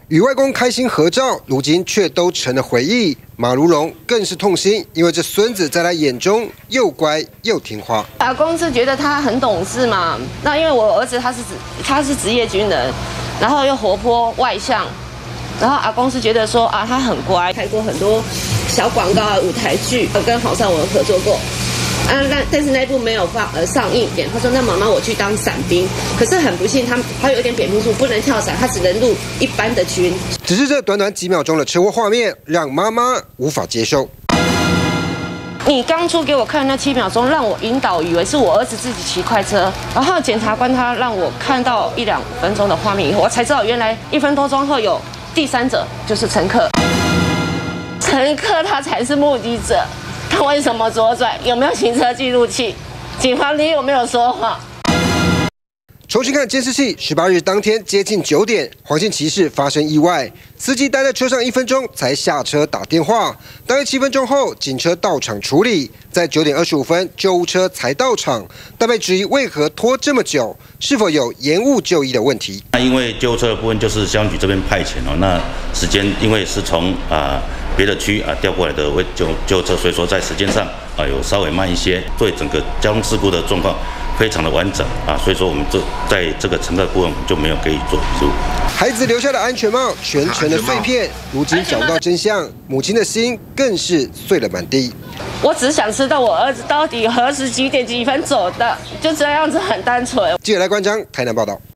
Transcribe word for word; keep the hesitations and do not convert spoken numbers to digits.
与外公开心合照，如今却都成了回忆。马如龙更是痛心，因为这孙子在他眼中又乖又听话。 阿公是觉得他很懂事嘛，那因为我儿子他是他是职业军人，然后又活泼外向，然后阿公是觉得说啊他很乖，拍过很多小广告、舞台剧，跟郝邵文合作过。 啊，但但是那一部没有放呃上映点。他说：“那妈妈，我去当伞兵。”可是很不幸，他他有一点扁平足，不能跳伞，他只能入一般的军。 只是这短短几秒钟的车祸画面，让妈妈无法接受。 你当初给我看那七秒钟，让我引导以为是我儿子自己骑快车，然后检察官他让我看到一两分钟的画面以后，我才知道原来一分多钟后有第三者，就是乘客。乘客他才是目击者。 他为什么左转？有没有行车记录器？警方你有没有说谎？ 重新看监视器，十八日当天接近九点，黄姓骑士发生意外，司机待在车上一分钟才下车打电话，大约七分钟后，警车到场处理，在九点二十五分，救护车才到场，但被质疑为何拖这么久，是否有延误就医的问题？ 那因为救护车的部分就是消防局这边派遣哦，那时间因为是从啊。 别的区啊调过来的救救护车，所以说在时间上啊有稍微慢一些，对整个交通事故的状况非常的完整啊，所以说我们这在这个乘客部分就没有给予做笔录。 孩子留下的安全帽全成了碎片，如今找不到真相，母亲的心更是碎了满地。 我只想知道我儿子到底何时几点几分走的，就这样子很单纯。 记者赖冠章台南报道。